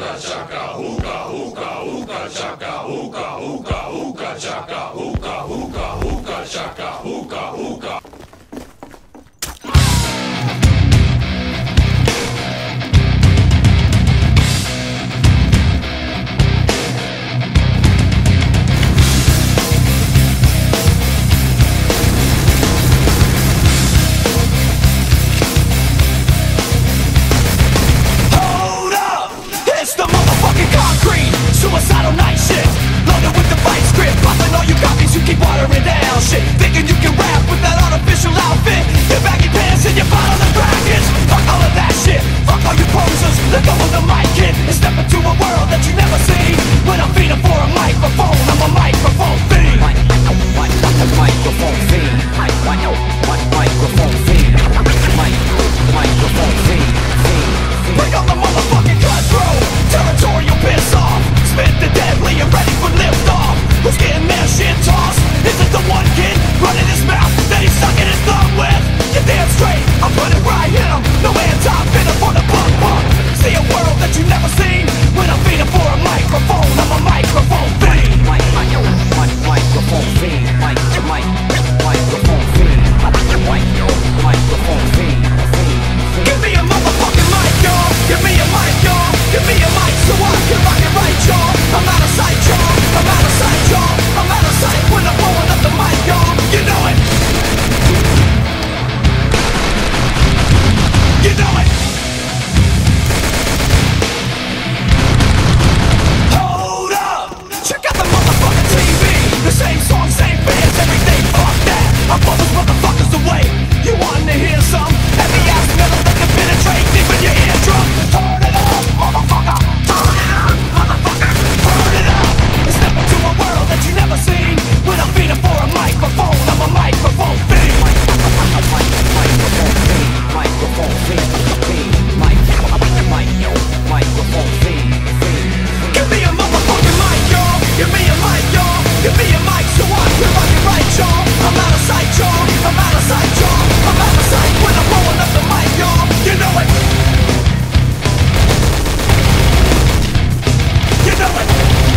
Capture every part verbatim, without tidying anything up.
hookah chaka, hookah, hookah, hookah chaka, hookah, hookah, hookah chaka, hookah, hookah, hookah chaka, hookah, hookah. Suicidal night shift, loaded with the fight script, popping all you copies, you keep watering down shit, thinking you can rap with that artificial outfit, your baggy pants and your bottle of dragons. Fuck all of that shit, fuck all you posers, let go of the mic kid, and step into a world that you never seen. When I'm feeding for a microphone, I'm a microphone fiend. Mic, mic, mic, microphone fiend. Mic, mic, mic, microphone fiend. Mic, microphone fiend. Bring on the motherfucking cutthroat, territorial piss off. Spit the deadly and ready for liftoff. Who's getting their shit tossed? Is it the one kid running his mouth that he's sucking his thumb with? You're damn straight, I'll put it right in him. No anti-venom for the bug bug. See a world that you've never seen. When I'm feeding for a microphone, I'm a microphone fiend. Mic, mic, mic, microphone fiend. Mic, mic, microphone fiend. Mic, microphone fiend. Give me a motherfucking mic, y'all. Give me a mic, y'all. Give me a mic so I can rock it right, y'all. I'm out of sight, y'all. I'm out of sight, y'all. I'm out of sight when I'm blowing up the mic, y'all. You know it. You know it. Hold up. Check out the motherfucking T V. The same song, same bands, everything. Fuck that. I blow those motherfuckers away. You wanting to hear some heavy ass metal that can penetrate deep in your eardrum? Turn it up, motherfucker. Turn it up, motherfucker. Turn it up. And step into a world that you never seen. When I'm feeding for a microphone, I'm a microphone fiend. Microphone fiend. Microphone fiend. Mic, mic, microphone fiend. Give me a motherfucking mic, y'all. Give me a mic, y'all. Give me a mic so I can rock it right, y'all. I'm out of sight, y'all. I'm out of sight, y'all. I'm out of sight when I'm blowing up the mic, y'all. You know it. You know it.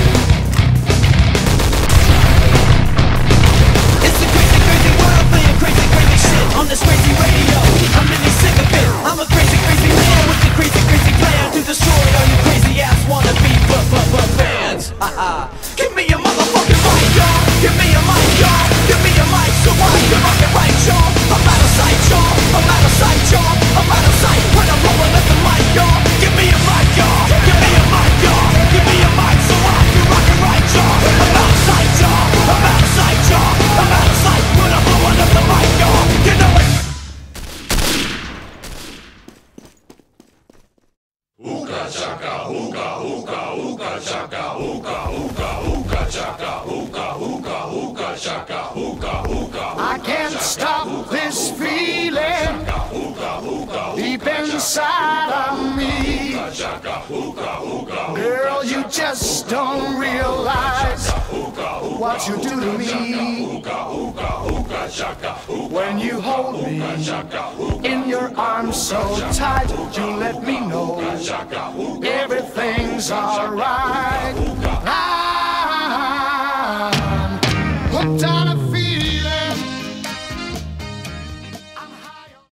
It's a crazy, crazy world playing crazy, crazy shit on this crazy radio. I'm really sick of it. I'm a crazy, crazy man with the crazy, crazy plan to destroy all you crazy ass wannabe b-b-b fans. Haha. Give me a motherfucking mic, y'all. Give me a mic, y'all. Give me a mic so I can rock it right, y'all. I'm out of sight, y'all. I'm out of sight, y'all. I'm out of sight when I'm rolling up the mic, y'all. Give me a mic, y'all. Give me a mic, y'all. Give me a mic so I can rock it right, y'all. I'm out of sight, y'all. I'm out of sight, y'all. I'm out of sight when I'm blowing up the mic, y'all. You know it. Hookah chaka, hookah, hookah, hookah chaka, hookah, hookah, hookah chaka, hookah, hookah, hookah chaka, hookah, hookah. I can't stop this feeling deep inside of me. Girl, you just don't realize what you do to me. When you hold me in your arms so tight, you let me know everything's alright.